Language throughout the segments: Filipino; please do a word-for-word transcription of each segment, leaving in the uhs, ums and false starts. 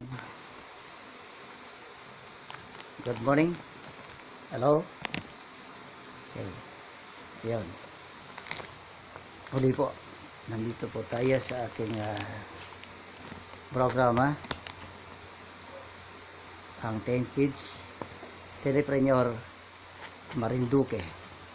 Good morning. Hello. Okay. Yun. Huli po. Nandito po tayo sa ating uh, programa. Ang ten Kids Telepreneur Marinduque.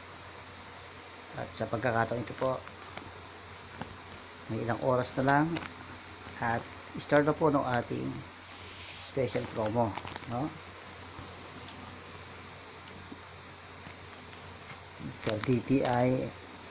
At sa pagkakataon ito po, may ilang oras na lang at start na po ng ating special promo, no? For D T I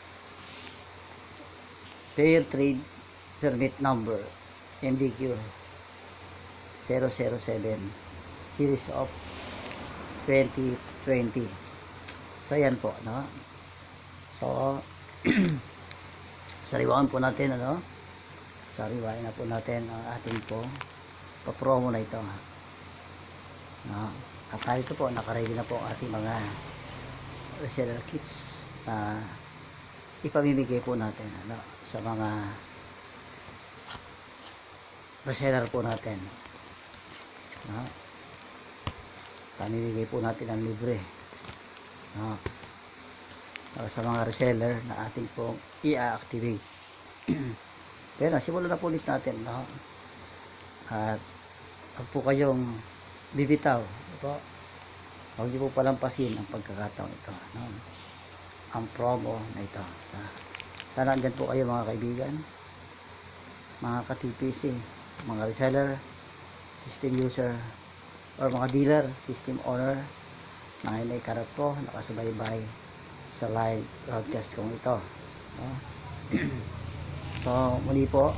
Fair Trade Permit Number M D Q zero zero seven Series of twenty twenty. So yan po, no? So sariwain po natin, ano? Sariwain na po natin ang ating po pa-promo na ito, no? At tayo ito po, nakaready na po ang ating mga reseller kits na ipamimigay po natin, ano, sa mga reseller po natin, no? Pamimigay po natin ang libre, no, para sa mga reseller na ating pong i-activate. Pero simulan na po ulit natin, no? At huwag po kayong bibitaw, ito. Huwag niyo po palampasin ang pagkakataon ito, no? Ang promo na ito. Sana andyan po kayo, mga kaibigan, mga ka-T P C, mga reseller, system user, or mga dealer, system owner na ngayon ay karap po, nakasubaybay sa live broadcast kong ito, no? So muli po,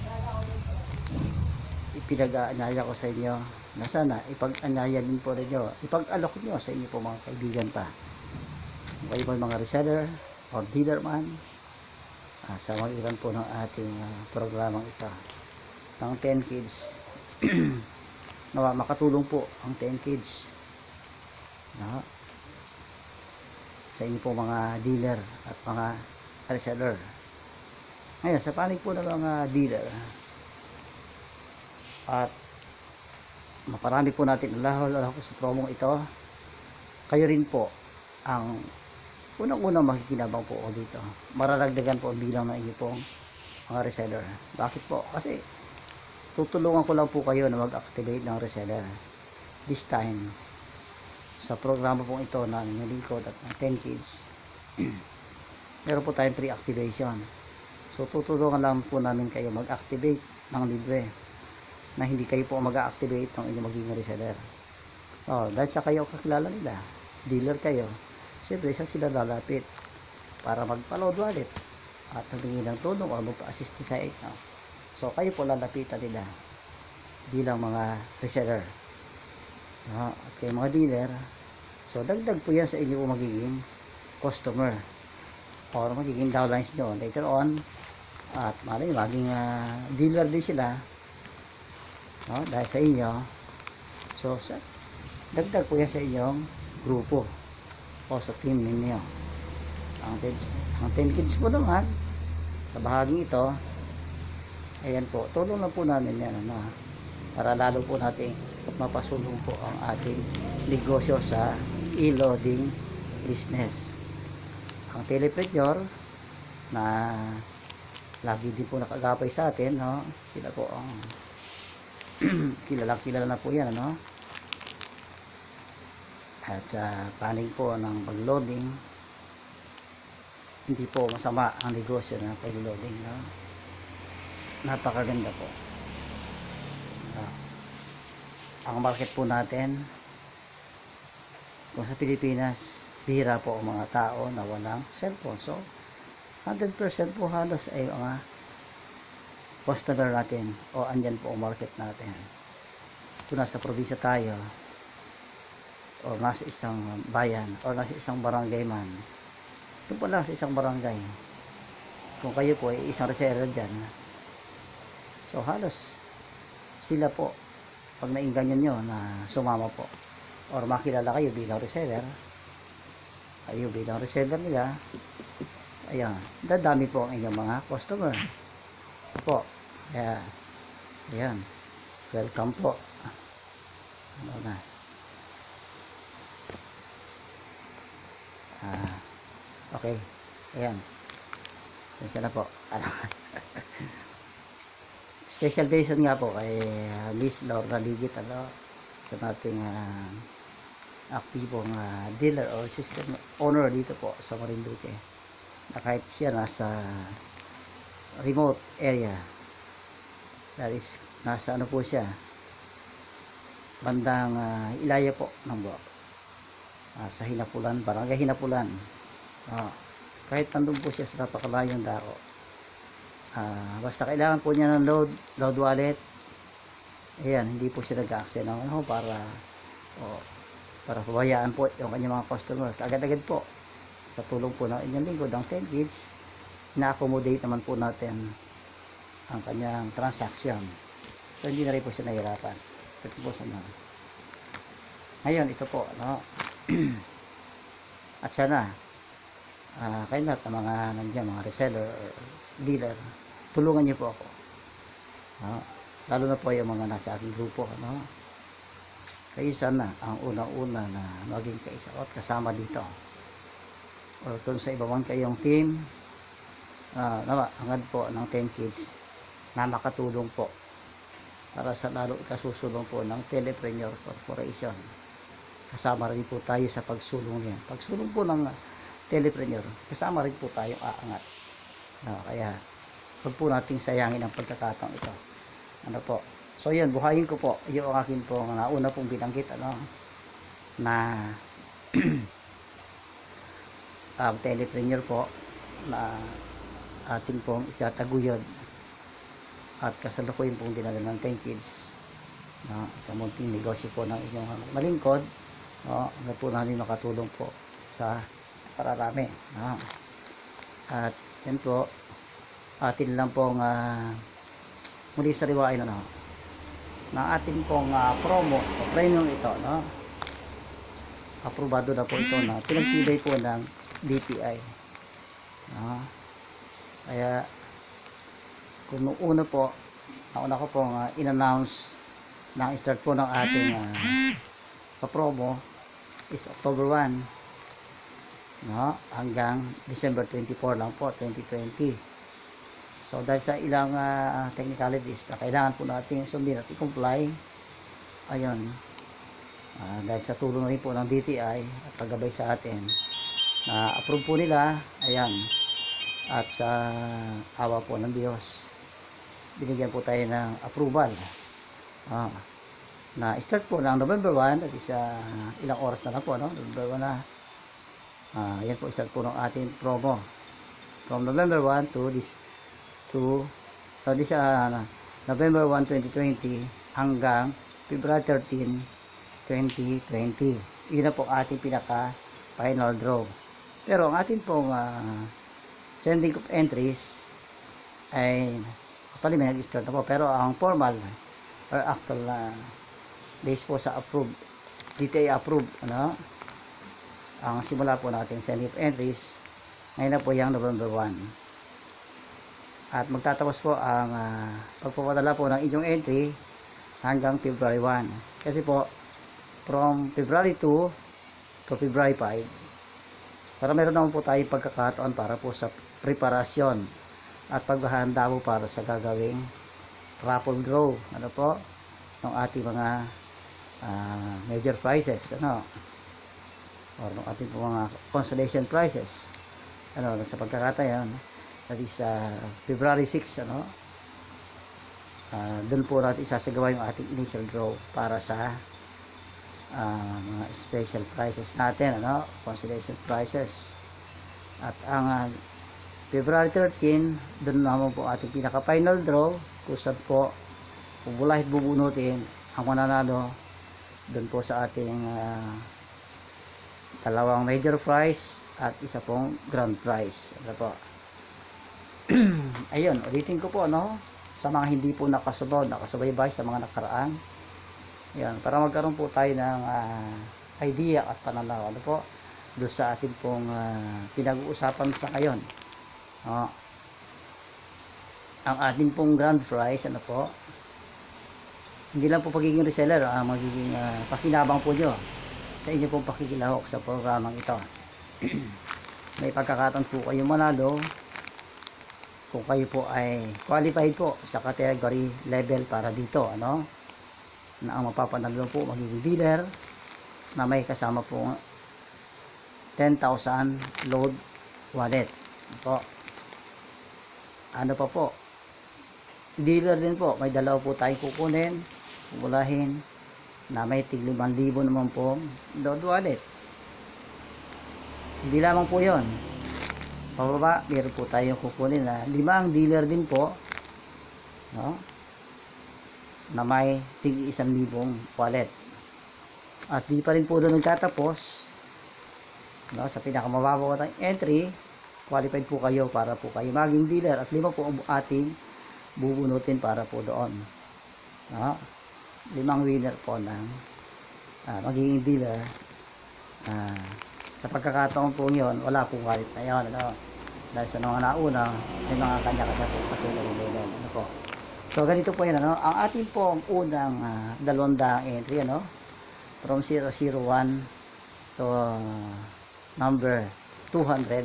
ipinag-aanyaya ko sa inyo na sana ipag-anyaya din po ninyo, ipag-alok nyo sa inyo po, mga kaibigan pa, kayo po mga reseller or dealer man, uh, sa magitan po ng ating uh, programang ito ng ten Kids. Nawa makatulong po ang ten Kids, no, sa inyo po mga dealer at mga reseller. Ngayon, sa panig po ng mga dealer at maparami po natin lahol-lahol sa promong ito, kayo rin po ang unang-unang makikinabang po o dito. Mararagdagan po ang bilang ng inyo pong mga reseller. Bakit po? Kasi tutulungan ko lang po kayo na mag-activate ng reseller. This time, sa programa pong ito ng inyong lingkod at ng ten Kids, meron po tayong pre-activation. So tutulungan lang po namin kayo mag-activate ng libre, na hindi kayo po mag-activate ng inyong magiging reseller. Oh, dahil sa kayo kakilala nila, dealer kayo, siyempre isa sila lalapit para mag-load wallet at humingi ng tulong o magpa-assist sa inyo. So kayo po lalapitan nila bilang mga reseller, no? At kayo mga dealer, so dagdag po yan sa inyo magiging customer or magiging downlines nyo later on, at malay maging uh, dealer din sila, no, dahil sa inyo. So sa, dagdag po yan sa inyong grupo o sa team ninyo. Ang ten Kids po naman sa bahaging ito, ayan po, tulong lang po namin yan, ano, para lalo po natin mapasulong po ang ating negosyo sa e-loading business. Ang telepreneur na lagi din po nakagapay sa atin, no, sila po ang kilala kilala na po yan, ano? At sa panig po ng pag-loading, hindi po masama ang negosyo na pag-loading, no? Napakaganda po, no? Ang market po natin, kung sa Pilipinas, bihira po ang mga tao na walang cellphone. So one hundred percent po halos ay mga customer natin o andyan po ang market natin. Kung nasa probinsya tayo o nasa isang bayan o nasa isang barangay man, ito po lang sa isang barangay, kung kayo po ay isang reseller dyan, so halos sila po, pag naingganyan nyo na sumama po or makilala kayo bilang reseller, kayo bilang reseller nila, ayan, dadami po ang inyong mga customer po. Kaya ayan, Welcome po. Ano na. Ah, okay. Ayan. Sensya na po. Special mention nga po kay uh, Miss Lorna Ligit, ano, sa ating uh, aktibong uh, dealer or system owner dito po sa Marinduque. Na kahit siya nasa remote area, that is, nasa ano po siya, bandang uh, Ilaya po ng Buwak, uh, sa Hinapulan, barangay Hinapulan. Uh, kahit nandun po siya sa napakalayong dako, uh, basta kailangan po niya ng load, load wallet, ayan, hindi po siya nag-access ng ano, para oh, para pabayaan po yung kanyang mga customer. Agad-agad po, sa tulong po ng inyong lingkod, ang ten kids, na-accommodate naman po natin ang kanyang transaction. So, hindi na rin po siya nahirapan. Ito po sa mga. Ngayon, ito po, no? At sana, uh, kayo lahat ng mga nandiyan, mga reseller or dealer, tulungan niyo po ako. No? Lalo na po yung mga nasa aking grupo, no? Kayo sana ang unang-una na maging kaisa at kasama dito. O kung sa iba man kayong team, uh, nawa, hangad po ng ten kids na makatulong po para sa lalo kasusulong po ng Telepreneur Corporation. Kasama rin po tayo sa pagsulong niya. Pagsulong po ng Telepreneur, kasama rin po tayong aangat. No, kaya huwag po nating sayangin ang pagkakataong ito. Ano po? So yan, buhayin ko po yung akin po nauna pong binanggit, ano, na um, Telepreneur po na ating pong itataguyod at kasalukuyan pong dinala ng ten kids, no, sa munting negosyo po ng inyong malingkod, no, na po namin makatulong po sa pararami, no. At yan po, atin lang pong uh, muli sa riwain, ano, na atin pong uh, promo o premium ito, no, aprobado na po ito na pinagtibay po ng D T I, no. Kaya kung noong una po, nauna ko pong uh, in-announce na start po ng ating uh, pa-promo is October first, no, hanggang December twenty-fourth lang po, twenty twenty. So dahil sa ilang uh, technicalities na kailangan po natin sundin at i-comply, ayun, uh, dahil sa tulong rin po ng D T I at paggabay sa atin, na approve po nila, ayan, at sa awa po ng Diyos, binigyan po tayo ng approval, ah, na start po ng November first, at is uh, ilang oras na lang po, no? November first na, ah, yan po, start po ng ating promo from November first to this to so this uh, November first, twenty twenty hanggang February thirteenth, twenty twenty. Yun na po ating pinaka final draw. Pero ang ating pong uh, sending of entries ay actually may nag-start na po, pero ang formal or actual na uh, based po sa approved, D T I approved, ano, ang simula po natin sending of entries ngayon na po yung November first. At magtatapos po ang uh, pagpapadala po ng inyong entry hanggang February first. Kasi po, from February two to February five, para meron naman po tayong pagkakataon para po sa preparasyon at paghahanda po para sa gagawing raffle draw, ano po, ng ating mga uh, major prizes, ano, or ng ating po mga consolation prizes, ano, sa pagkakataon, that is uh, February sixth, ano, uh, doon po natin isasagawa yung ating initial draw para sa uh, mga special prizes natin, ano, consolation prizes. At ang uh, February thirteenth, doon naman po ating pinaka final draw, kung saan po bubulahit bubunutin ang mananalo doon po sa ating uh, dalawang major prize at isa pong grand prize, ano po. Ayun, ulitin ko po, no, sa mga hindi po nakasunod, nakasubaybay sa mga nakaraan, ayun, para magkaroon po tayo ng uh, idea at pananaw, ano po, doon sa ating pong uh, pinag-uusapan sa ngayon, no. Ang ating pong grand prize, ano po, Hindi lang po pagiging reseller ang magiging uh, pakinabang po nyo sa inyo pong pakikilahok sa programang ito. May pagkakataon po kayo manalo kung kayo po ay qualified po sa category level para dito, ano, na ang mapapanalo po magiging dealer na may kasama po ten thousand load wallet po. Ano pa po, dealer din po, may dalawa po tayong kukunin, pupulahin na may tig limang libo naman po load wallet. Hindi lamang po yon, pababa meron po tayong kukunin na limang dealer din po, no, na may tig isang libong wallet. At di pa rin po doon nagtatapos, no, sa pinakamababa ng entry, qualified po kayo para po kayo maging dealer at lima po ang ating bubunutin para po doon, no? Limang winner po ng uh, magiging dealer. Uh, sa pagkakataon po yun, wala pong wallet na yun, ano? Dahil sa mga nauna, may mga kanya-kanya po category level, ano po. So ganito po yan, ano? Ang ating pong unang uh, dalawang daang entry, ano? From zero zero one to uh, number two hundred.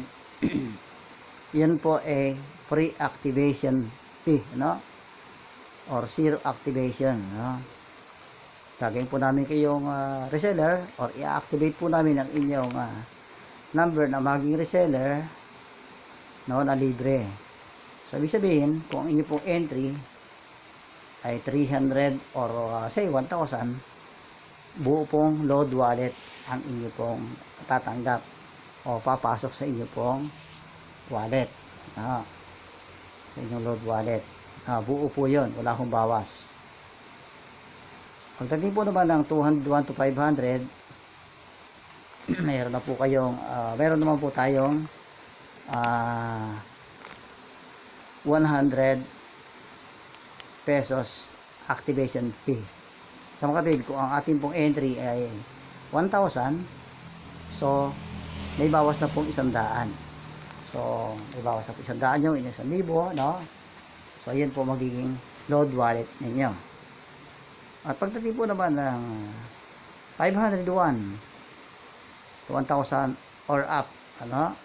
Yun po ay free activation fee, no? Or zero activation, no? Gagawin po namin kayong uh, reseller or i-activate po namin ang inyong uh, number na maging reseller, no, na libre. So ibig sabihin, kung ang inyo pong entry ay three hundred or uh, say one thousand, buo pong load wallet ang inyo pong tatanggap o papasok sa inyo pong wallet, no? Sa inyong load wallet, ah, buo po yun, wala akong bawas. Pagdating po naman ng two hundred one to five hundred, mayroon na po kayong uh, mayroon naman po tayong uh, one hundred pesos activation fee. Sa mga kapatid, kung ang ating pong entry ay one thousand, so may bawas na pong isang daan. So, may bawas na po isang daan yung inyong isang libo, no? So, yun po magiging load wallet ninyo. At pagdating po naman ng five hundred one to one thousand or up, ano?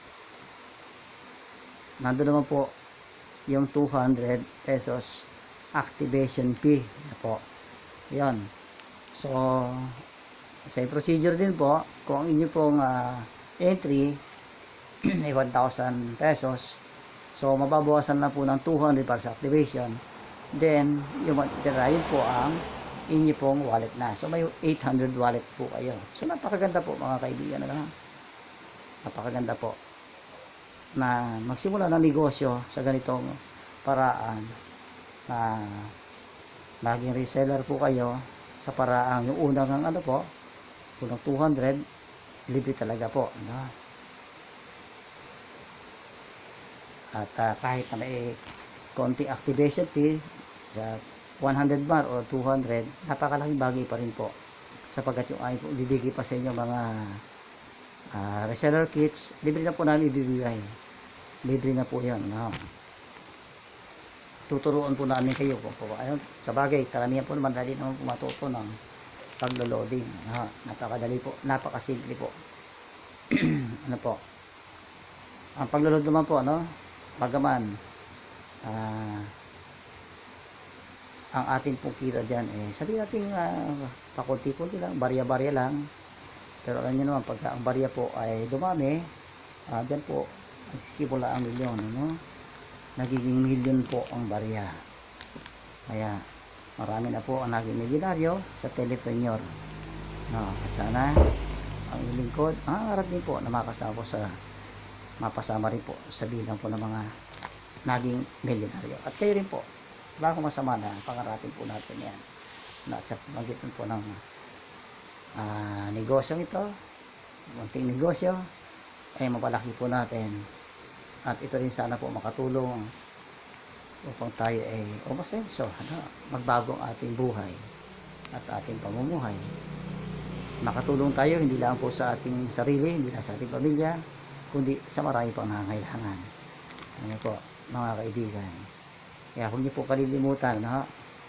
Nandun naman po yung two hundred pesos activation fee na po. Yan. So, same procedure din po. Kung ang inyo pong uh, entry ay one thousand pesos, so mababawasan na po ng two hundred para sa activation. Then, yung matitira, yun po ang inyo pong wallet na. So, may eight hundred wallet po kayo. So, napakaganda po mga kaibigan. Ano? Napakaganda po na magsimula ng negosyo sa ganitong paraan na maging reseller po kayo sa paraang yung unang ano po, unang two hundred, libre talaga po, ano? At uh, kahit na may konting activation fee sa one hundred bar or two hundred, napakalaking bagay pa rin po sapagkat yung ay po ibibigay pa sa inyo mga uh, reseller kits, libre na po namin ibibigay, libre na po yan, no? Tuturuan po namin kayo kung po ayun, sa bagay karamihan po naman dali naman po matuto ng paglo-loading, no? Napakadali po, napakasimple po. Ano po ang paglo-load naman po, no? Bagaman uh, ang ating pong kita dyan eh, sabihin natin uh, pakunti-kunti lang, barya-barya lang, pero alam nyo naman pagka ang barya po ay dumami, uh, dyan po nagsisimula ang milyon, no? Nagiging milyon po ang barya. Kaya marami na po ang naging milyonaryo sa telepreneur, no? At sana ang lingkod, ang harap din po na makasama po sa mapasama rin po sa bilang po ng mga naging milyonaryo. At kayo rin po, wala akong masama na pangarapin po natin yan na at sa magitan po ng uh, negosyong ito, munting negosyo ay mapalaki po natin. At ito rin sana po makatulong upang tayo ay umasenso, ano, magbago ang ating buhay at ating pamumuhay. Makatulong tayo hindi lang po sa ating sarili, hindi lang sa ating pamilya, kundi sa marami pang nangangailangan. Ano po, mga kaibigan. Kaya huwag niyo po kalilimutan, no?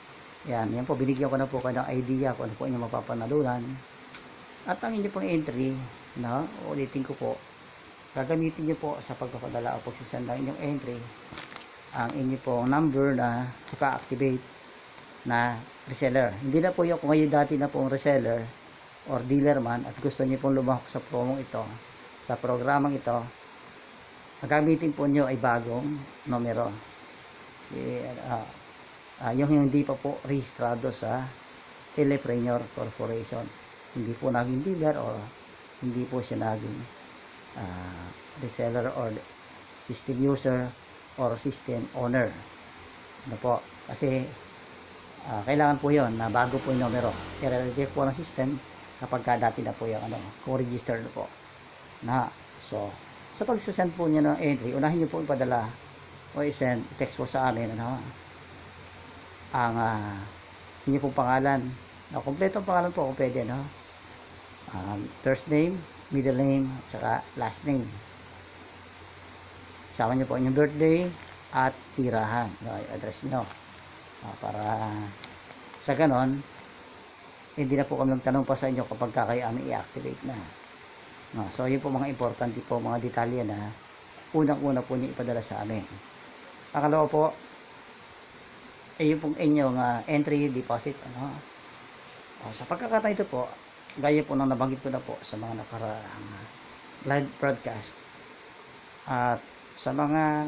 Yan, yan po, binigyan ko na po kayo ng idea kung ano po inyong mapapanalunan. At ang inyo pong entry, no, ulitin ko po, gagamitin nyo po sa pagpapadala o pagsisend ng inyong entry, ang inyo pong number na suka-activate na reseller. Hindi na po yung kung kayo dati na pong reseller or dealer man at gusto nyo pong lumahok sa promong ito, sa programang ito, gagamitin po nyo ay bagong numero. Si, uh, uh, yung hindi pa po rehistrado sa Telepreneur Corporation. Hindi po naging dealer o hindi po siya naging uh, reseller or system user or system owner. Ano po? Kasi uh, kailangan po yon na bago po yung numero. I-reject po ng system kapag ka dati na po yung ano, kung registered na po. Na, so, sa pagsasend po niya ng entry, unahin niyo po ipadala o i-send, text po sa amin, ano, ang uh, inyo pong pangalan. Na kompleto ang pangalan po kung pwede, no? Um, first name, middle name, at saka last name. Sama nyo po inyong birthday at tirahan, no, yung address nyo. Uh, para sa ganon, hindi na po kami magtanong pa sa inyo kapag kayo aming i-activate na. No, so yun po mga importante po, mga detalye na unang-una po niyo ipadala sa amin. Pangalawa po, ay yung pong inyong uh, entry deposit, ano. O, sa pagkakataon ito po, gaya po nang nabanggit ko na po sa mga nakaraang uh, live broadcast at sa mga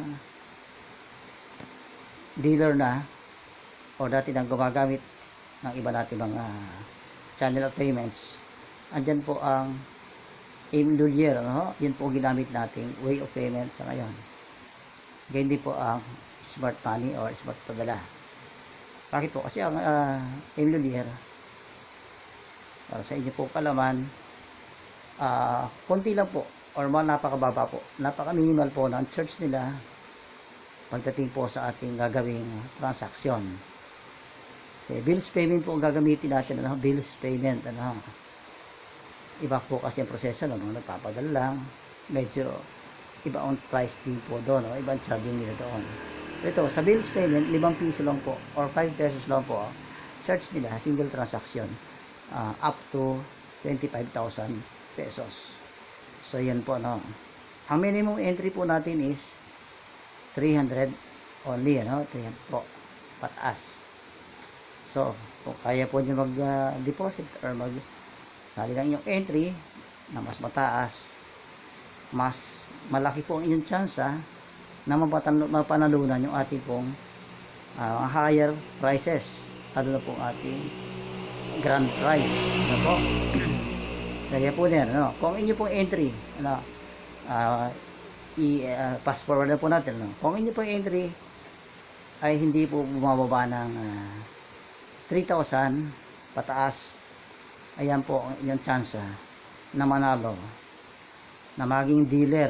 dealer na o dati nang gumagamit ng iba natin mga channel of payments, andyan po ang Imlulier, ano? Yun po ginamit nating way of payment sa ngayon. Ganyan din po ang smart money or smart padala. Bakit po? Kasi ang uh, Imlulier, para sa inyo po kalaman, uh, konti lang po or mga napakababa po, napaka minimal po ng charge nila pagdating po sa ating gagawing transaksyon. Kasi bills payment po ang gagamitin natin, ano? Bills payment, ano? Iba po kasi ang proseso, no? Nagpapadala lang, medyo iba ang price din po doon, no? Ibang charging nila doon. Ito, sa bills payment, limang piso lang po or five pesos lang po charge nila, single transaction, uh, up to twenty-five thousand pesos. So yan po, no? Ang minimum entry po natin is three hundred only, ano? three hundred po pataas. So kung kaya po nyo mag-deposit uh, or mag sali lang yung entry na mas mataas, mas malaki po ang inyong tsansa na mapanalunan yung ating pong uh, higher prices, lalo na pong ating grand prize, ano po. Kaya po din, ano, kung inyo pong entry, ano, uh, i uh, pass forward na po natin, ano, kung inyo pong entry ay hindi po bumababa ng uh, three thousand pataas, ayan po ang inyong tsansa na manalo, na maging dealer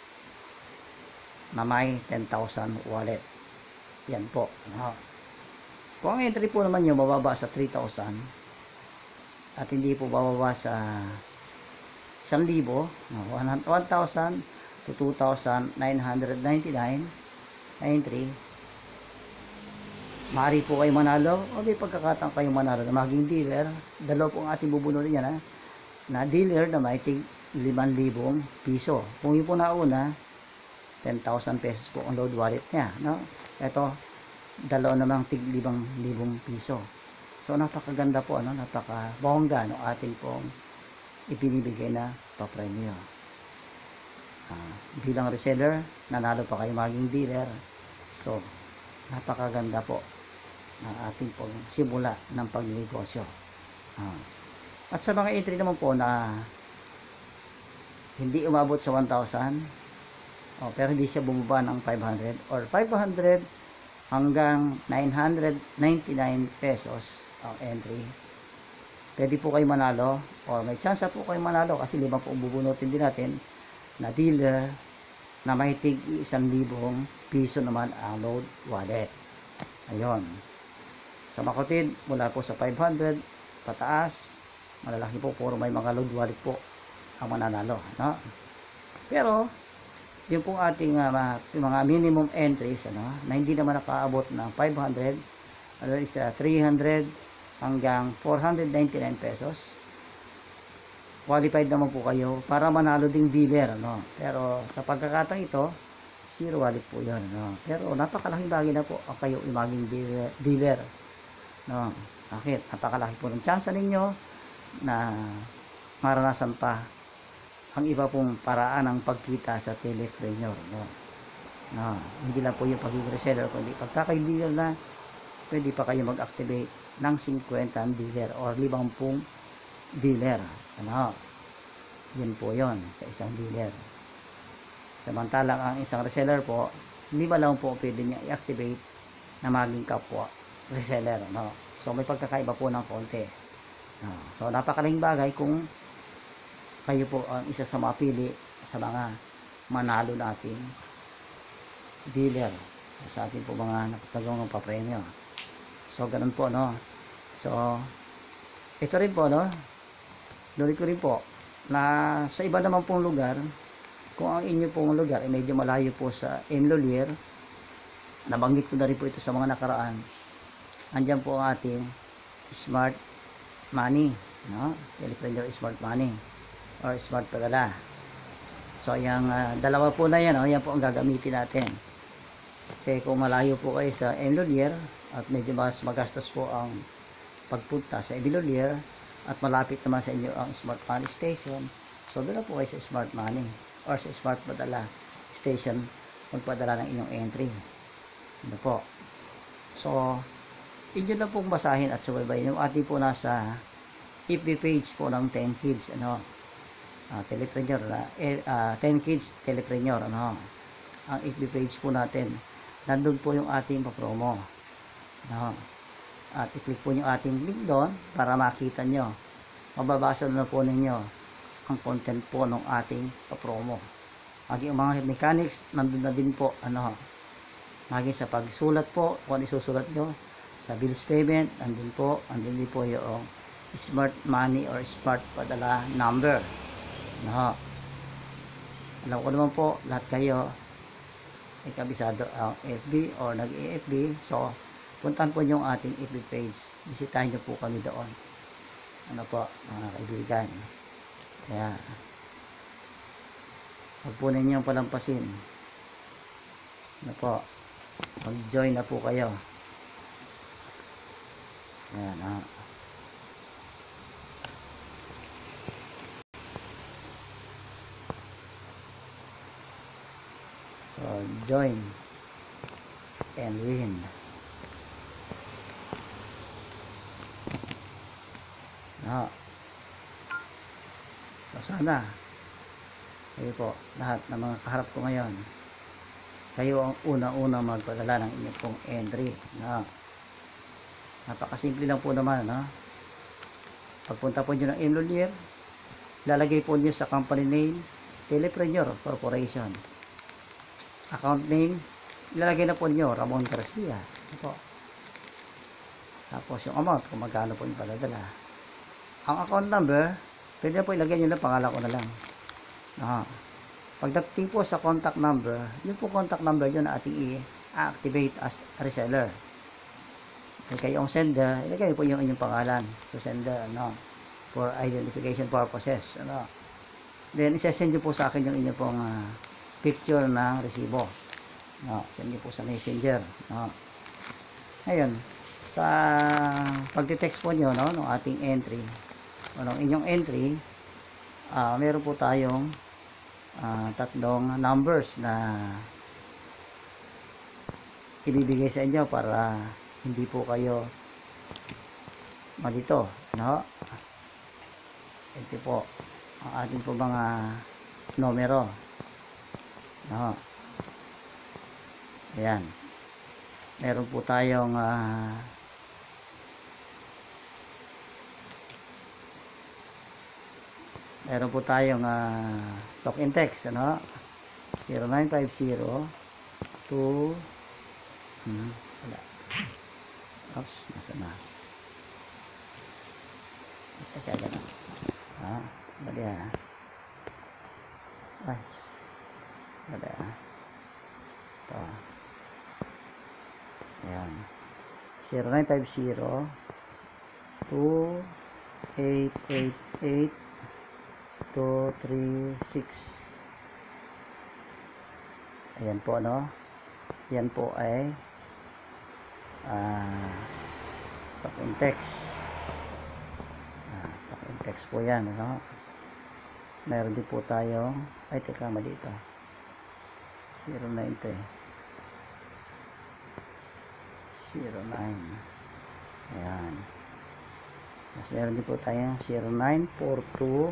na may ten thousand wallet. Yan po, ano. Kung ang entry po naman nyo bababa sa three thousand at hindi po bababa sa one thousand, one thousand to two thousand nine hundred ninety-nine na entry, maaari po kayo manalo o may pagkakataon kayo manalo na maging dealer. Dalawa po ang ating bubunutin yan, ha? Na dealer na may tig limang libong piso. Kung yun po nauna, ten thousand pesos po ang load wallet niya, no? Ito, dalawa namang tig limang libong piso. So napakaganda po, ano? Napakabongga no ating pong ibinibigay na papremyo. Uh, bilang reseller, nanalo pa kayo maging dealer. So napakaganda po ng ating pong simula ng pagnegosyo. Uh, at sa mga entry naman po na hindi umabot sa one thousand, oh, pero hindi siya bumaba ng five hundred or five hundred hanggang nine hundred ninety-nine pesos ang entry, pwede po kayo manalo or may chance po kayo manalo kasi lima po bubunutin din natin na dealer na may tig isang libong piso naman ang load wallet. Ayun. Sa makotid, mula po sa five hundred pataas, malalaki po, puro may mga load wallet po ang mananalo, no? Pero yung pong ating uh, mga minimum entries, ano, na hindi naman nakaabot ng five hundred Ano is uh, three hundred hanggang four hundred ninety-nine pesos. Qualified naman po kayo para manalo ding dealer, no? Pero sa pagkakataon ito, zero wallet po 'yon, no? Pero napakalaking bagay na po ang kayo maging dealer, dealer, no? Bakit? Napakalaki po ng chance ninyo na maranasan pa ang iba pong paraan ng pagkita sa Telepreneur, no? No, hindi lang po yung pagiging reseller, kundi pagkaka-dealer na, pwede pa kayo mag-activate ng fifty dealer or fifty dealer. Ano? Yun po yon sa isang dealer. Samantalang ang isang reseller po, hindi ba lang po pwede niya i-activate na maging kapwa reseller, no? So may pagkakaiba po ng konti. No? So napakalahing bagay kung kayo po ang isa sa mapili sa mga manalo natin dealer sa ating po mga nakatagong papremyo. So ganun po, no? So ito rin po, no? Nulit ko rin po na sa iba naman pong lugar, kung ang inyo pong lugar ay medyo malayo po sa Enlolier, nabanggit ko na rin po ito sa mga nakaraan, andyan po ang ating smart money, no? Telepreneur smart money or smart padala. So yung uh, dalawa po na yan, oh, yan po ang gagamitin natin. Kasi kung malayo po kayo sa Enlolier at medyo mas magastos po ang pagpunta sa Enlolier at malapit naman sa inyo ang smart money station, so doon na po kayo sa smart money or sa smart padala station magpadala ng inyong entry. Ano po? So inyo na pong basahin at subaybayin yung ating po nasa F B page po ng ten kids, ano, uh, Telepreneur, uh, uh, ten kids Telepreneur, ano, ang F B page po natin. Nandun po yung ating papromo, no? At i-click po yung ating link doon para makita nyo, mababasa na po ninyo ang content po ng ating papromo. Maging mga mechanics nandun na din po, ano, maging sa pagsulat po kung ano isusulat nyo sa bills payment, nandun po, nandun din po yung smart money or smart padala number, no? Alam ko naman po lahat kayo ay kabisado ang F B or nag-A F B. So puntahan po yung ating F B page, bisitahin nyo po kami doon, ano po mga kaibigan. Kaya huwag po ninyong palampasin, ano po, mag-join na po kayo. Ayan, ah. So join and win. No. So sana kayo po, lahat ng mga kaharap ko ngayon, kayo ang una-una magpadala ng inyong pong entry, no? Napakasimple lang po naman, no? Pagpunta po nyo ng Enlolier, lalagay po nyo sa company name Telepreneur Corporation. Account name, ilalagay na po nyo Ramon Garcia. Ito. Tapos yung amount, kung magkano po yung paladala. Ang account number, pwede po ilagay nyo na pangalan ko na lang. Aha. Pagdating po sa contact number, yun po contact number yun na ating i-activate as reseller. Kung kayong sender, ilagay po yung inyong pangalan sa sender, ano, for identification purposes, ano. Then, isesend nyo po sa akin yung inyong pong uh, picture ng resibo, no, send nyo po sa messenger, no. Ngayon sa pagte-text po nyo, no, ng ating entry, o ng inyong entry, uh, meron po tayong uh, tatlong numbers na ibibigay sa inyo para hindi po kayo malito, no. Ito po ang ating po mga numero, no. Ayan, meron po tayong uh, meron po tayong uh, talk and text, ano, zero nine five zero two hmm, wala, oops, nasa na ito kaya gano'n, ah, bali ha, ay, bali ha, ito, ayan, zero nine five zero two eight eight eight two three six. Ayan po, no? Yan po ay ah, pag-in-text. Ah, pag-in-text po yan, no? Meron din po tayo, ay teka, mali ito. zero nine ito eh. zero nine. Ayan. Mas meron din po tayong zero nine four two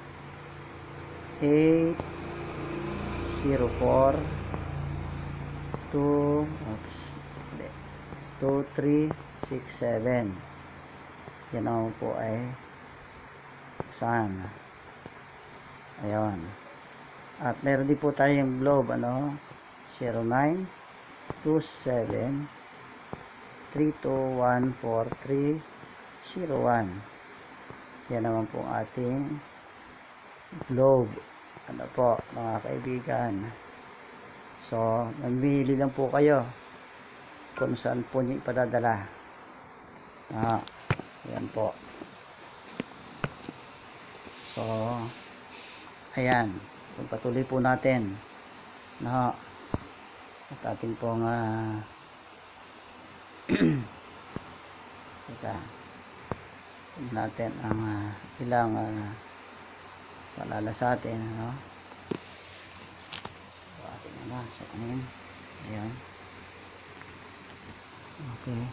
eight zero four two oops, two three six seven. Yan naman po ay saan. Ayan. At meron din po tayong globe, ano, zero nine two seven three two one four three zero one. Yan naman po ating globe, ano po mga kaibigan. So mamili lang po kayo kung saan po nyo ipadadala. Ah, yan po. So ayan, patuloy po natin, no, at ating pong uh, teka, natin ang uh, ilang uh, palala sa atin, no? So atin na sa kanin. Ayan. Okay.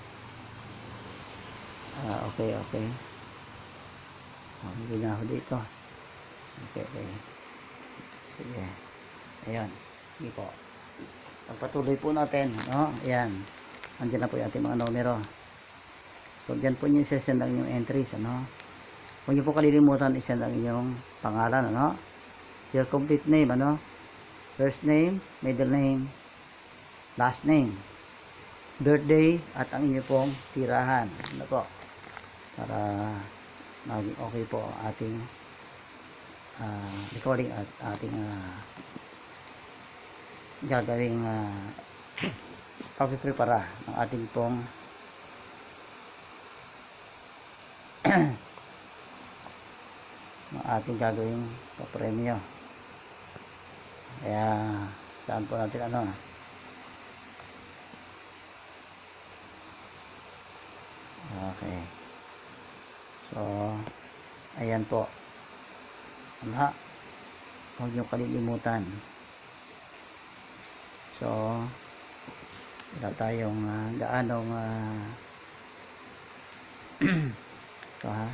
Ah, okay, okay. Oh, hindi na ako dito. Okay, okay. Sige. Ayan. Hindi po. Pagpatuloy po natin, no? Ayan. Andiyan na po yung ating mga numero. So, dyan po nyo isesend ang inyong entries, ano? Huwag nyo po kalilimutan isend ang inyong pangalan, ano? Your complete name, ano? First name, middle name, last name, birthday, at ang inyong pong tirahan. Ano po? Para maging okay po ang ating uh, recording at ating uh, gagawing uh, pagpiprepara ng ating pong ng ating gagawing papremyo. Kaya saan po natin ano, okay, so ayan po, ano, huwag nyo kalilimutan. So wala tayong uh, gaanong uh, ito ha.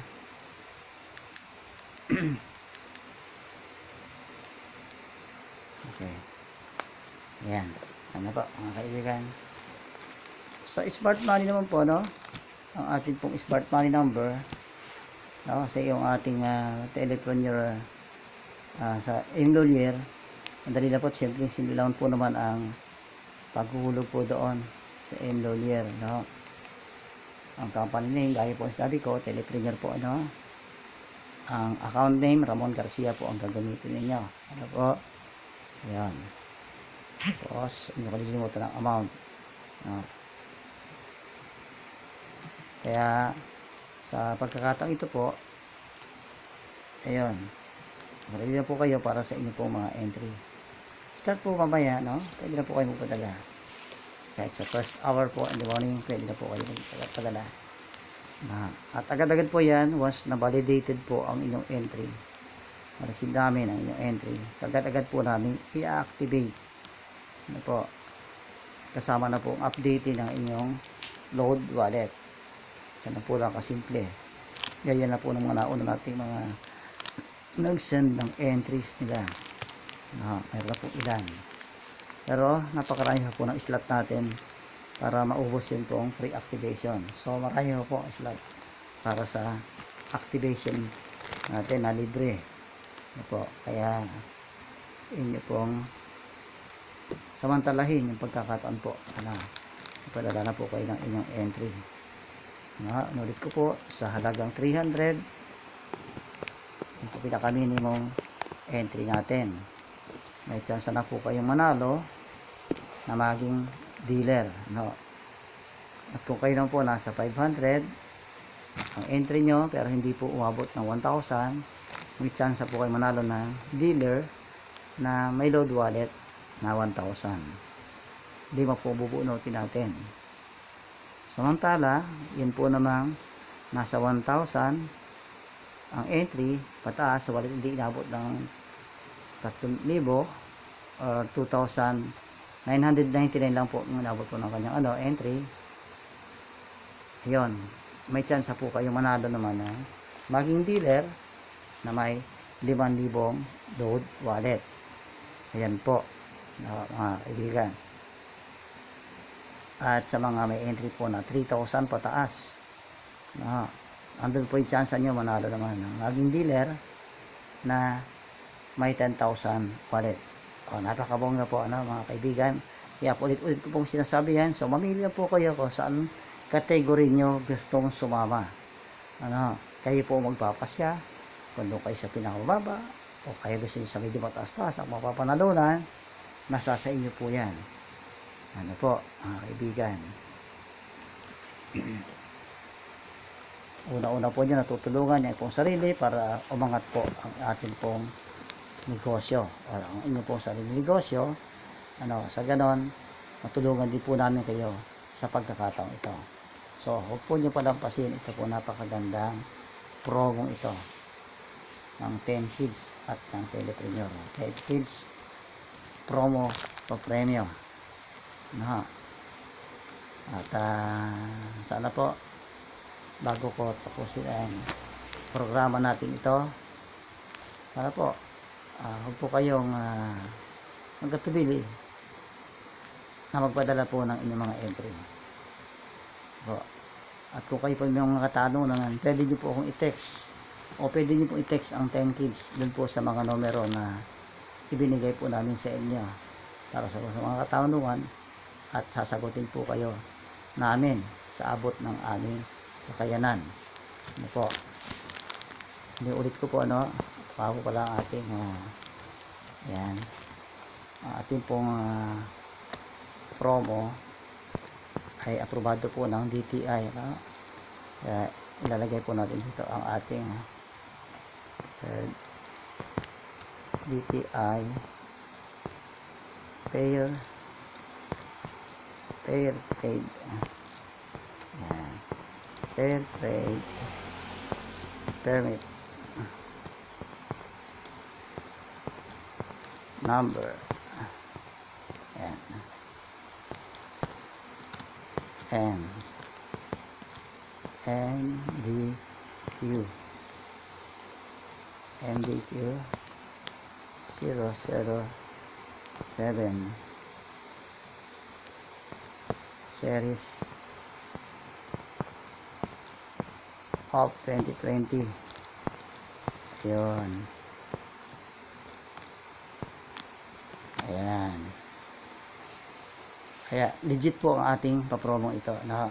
Okay, ayan, ano po mga kaibigan. Sa smart money naman po, no, ang ating pong smart money number, no, sa yung ating uh, telepreneur uh, sa Enlolier, ang dali na po, siyempre sinilawan po naman ang paghuhulog po doon sa Enlolier, no. Ang company name, gaya po sabi ko, telepreneur po, ano. Ang account name, Ramon Garcia po ang gagamitin ninyo, ano po. Ayan. Tapos hindi ko kalilimutan ang amount, no. Kaya sa pagkakataong ito po, ayun, ready na po kayo para sa inyo po mga entry. Start po mamaya, no? Pwede na po kayo magpadala. Kahit sa first hour po in the morning, pwede na po kayo magpadala. Na, at agad-agad po yan, once na validated po ang inyong entry, ma-receive namin ang inyong entry, agad-agad po namin i-activate. Ano po? Kasama na po ang updating ng inyong load wallet. Yan po lang kasimple. Gaya na po ng mga nauna nating mga nag-send ng entries nila. No, mayroon na po ilan. Pero napakarami po ng slot natin para maubos yun po ang free activation. So marami po ang slot para sa activation natin na libre. Ano po? Kaya inyo pong samantalahin yung pagkakataon po. Ano, ipadala na po kayo ng inyong entry. No, nulit ko po, sa halagang three hundred, yung po pinaka-minimum entry natin. May chance na po kayong manalo na maging dealer, no. At kung kayo naman po nasa five hundred ang entry nyo pero hindi po umabot ng one thousand, may chance po kayo manalo ng dealer na may load wallet na one thousand. Lima po bubunutin natin. Samantala, yun po namang nasa one thousand ang entry pataas, so wallet hindi inabot ng three thousand or two thousand nine hundred ninety-nine lang po ang inabot po ng kanyang ano, entry. Yun, may chance po kayo manalo naman ng maging dealer na may five thousand load wallet. Ayan po, mga kaibigan. At sa mga may entry po na three thousand pataas, na andun po yung chance nyo manalo naman ng maging dealer na may ten thousand wallet. O, napakabongga po, ano, mga kaibigan. Kaya ulit-ulit ko pong sinasabi yan. So, mamili na po kayo kung saan category nyo gustong sumama. Ano, kayo po magpapasya kung doon kayo sa pinakababa o kayo gusto nyo sa medyo mataas-taas ang mapapanalunan, nasa sa inyo po yan. Ano po, mga kaibigan. Una-una po nyo natutulungan niya pong sarili para umangat po ang ating pong negosyo o ang inyong pong sarili negosyo. Ano, sa ganon matulungan din po namin kayo sa pagkakataong ito. So, huwag po nyo palampasin. Ito po napakagandang promong ito ng ten kids at ng Telepreneur. ten kids promo o premyo. Ano, at uh, sana po bago ko tapusin ang programa natin ito, sana po uh, huwag po kayong uh, magkatubili na magpadala po ng inyong mga entry po. At kung kayo po may mga katanungan, pwede nyo po akong i-text o pwede nyo po i-text ang ten kids dun po sa mga numero na ibinigay po namin sa inyo para sa mga katanungan, at sasagutin po kayo namin sa abot ng aming kakayanan. Ano po, hindi ulit ko po, ano, bago pala ang ating uh, yan, ang ating pong uh, promo ay aprobado po ng D T I, no? Kaya ilalagay po natin dito ang ating uh, D T I Fair Fair Trade, yan, Fair Trade Permit number, yan, M M D Q M D Q zero zero seven series of twenty twenty. Yun, ayan. Kaya legit po ang ating papromong ito na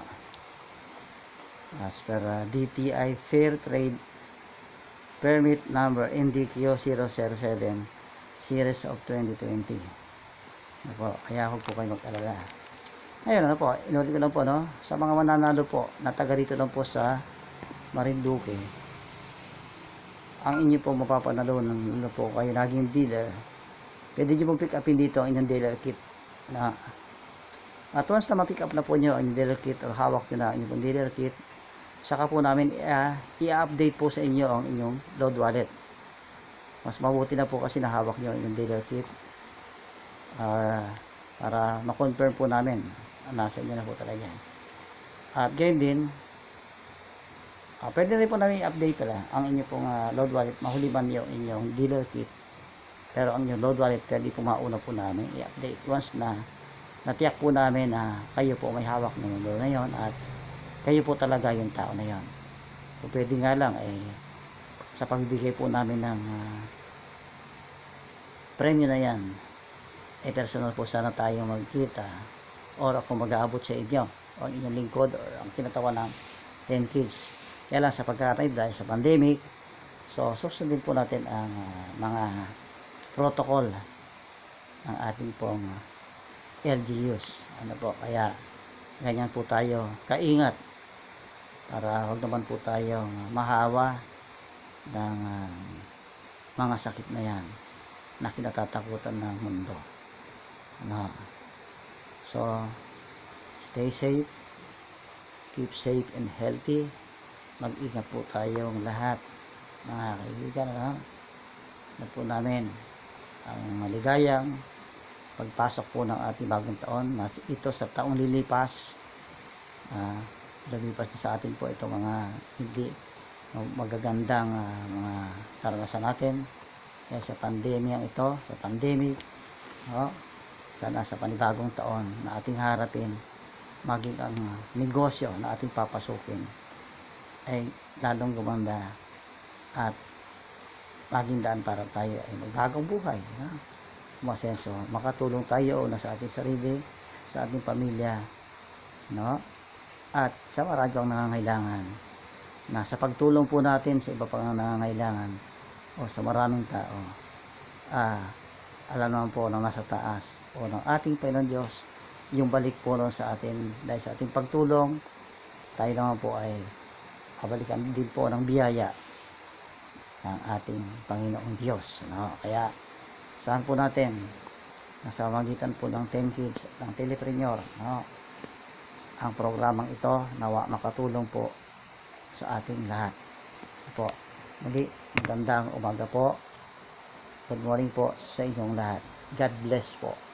as per uh, D T I Fair Trade Permit number M D Q zero zero seven series of twenty twenty. Ano po, kaya huwag po kayo mag-alala. Ayun, ano po, inulit ko lang po, no, sa mga mananalo po na taga rito lang po sa Marinduque, ang inyo po mapapanalo ng ano po kayo naging dealer, pwede nyo pong pick upin dito ang inyong dealer kit na at once na ma-pick up na po nyo ang inyong dealer kit o hawak nyo na ang inyong dealer kit, saka po namin uh, i-update po sa inyo ang inyong load wallet. Mas mabuti na po kasi nahawak nyo ang inyong dealer kit uh, para ma-confirm po namin nasa inyo na po talaga. At gayon din, uh, pwede rin po namin i-update pala ang inyong pong uh, load wallet, mahuliman nyo inyong dealer kit, pero ang inyong load wallet pwede po mauna po namin i-update once na natiyak po namin na kayo po may hawak ng number na yon at kayo po talaga yung tao na yon. So, pwede nga lang eh, sa pagbibigay po namin ng uh, premyo na yan, eh personal po sana tayo magkita or ako mag-aabot sa inyo o ang inyong lingkod or ang tinatawag ng ten kids. Kaya lang sa pagkakataon dahil sa pandemic, so susundin po natin ang uh, mga protocol ng ating pong uh, L G Us. Ano po, kaya ganyan po tayo kaingat para huwag naman po tayong mahawa ng uh, mga sakit na yan na kinatatakutan ng mundo. Ano? So, stay safe, keep safe and healthy. Mag-ingat po tayong lahat, mga kaibigan. Ano? Na po namin ang maligayang pagpasok po ng ating bagong taon. Ito sa taong lilipas, uh, lumipas na sa atin po ito mga hindi magagandang uh, mga karanasan natin. Kaya sa pandemyang ito, sa pandemic, oh, sana sa panibagong taon na ating harapin, maging ang uh, negosyo na ating papasukin ay lalong gumanda at maging daan para tayo ay magbagong buhay. No? Masenso, makatulong tayo na sa ating sarili, sa ating pamilya, no? At sa maraming nangangailangan, na sa pagtulong po natin sa iba pang nangangailangan o sa maraming tao, ah, alam naman po ng nasa taas o ng ating Panginoon Diyos yung balik po nun sa atin. Dahil sa ating pagtulong, tayo naman po ay kabalikan din po ng biyaya ng ating Panginoong Diyos, no? Kaya saan po natin nasa magitan po ng ten kids ng Telepreneur, no? Ang programang ito nawa makatulong po sa ating lahat po. Muli, magandang umaga po. Good morning po sa inyong lahat. God bless po.